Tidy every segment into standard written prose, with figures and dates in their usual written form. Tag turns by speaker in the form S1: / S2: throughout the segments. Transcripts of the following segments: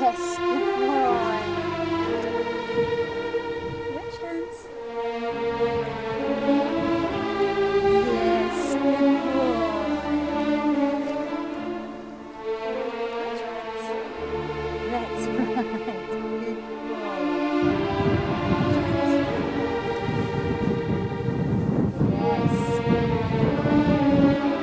S1: Yes, good boy. Which hands? Yes, good boy. Which hands? That's right. Good boy. Yes, good boy.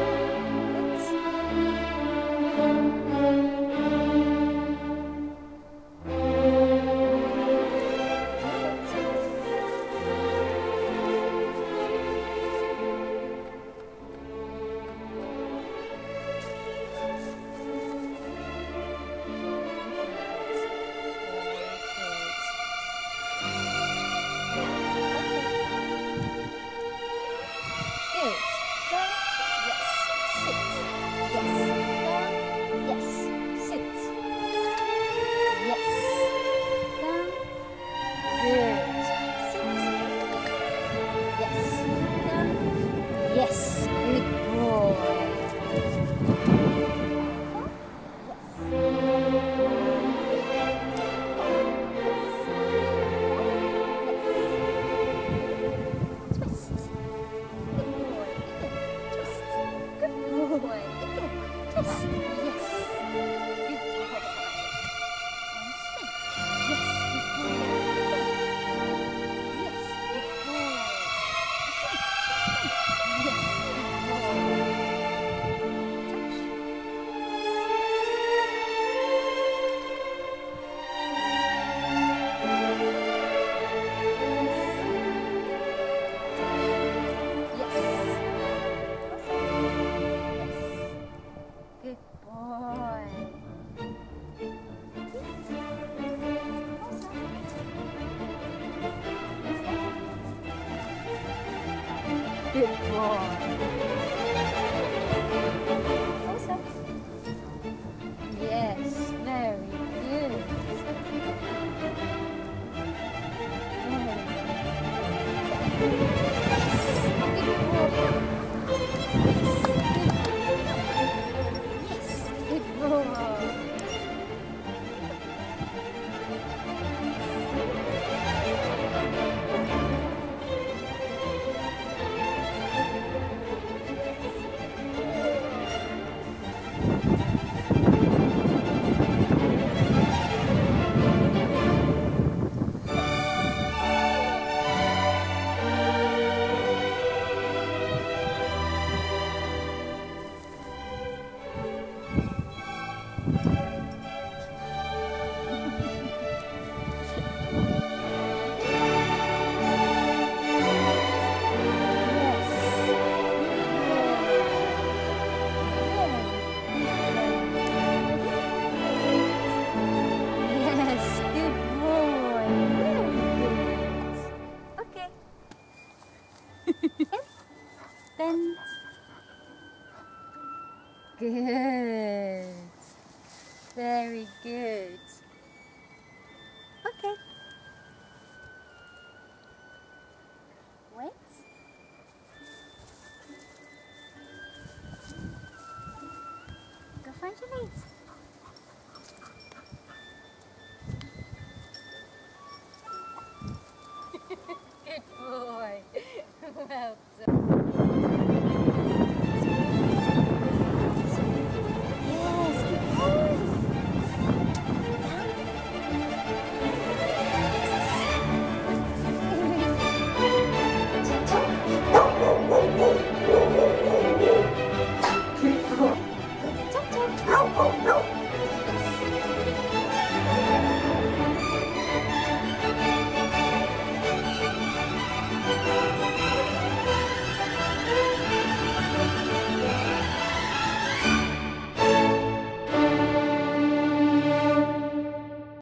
S1: Yes, good boy. Twist. Good boy. Twist. Good boy. Twist. Yes. Good boy. And spin. Yes, good boy. Yes, good boy. Yes. Good boy. Awesome. Yes, very good. Yes, good boy. Bend. Good. Very good. Okay. Wait. Go find your mate. Good boy. Well done.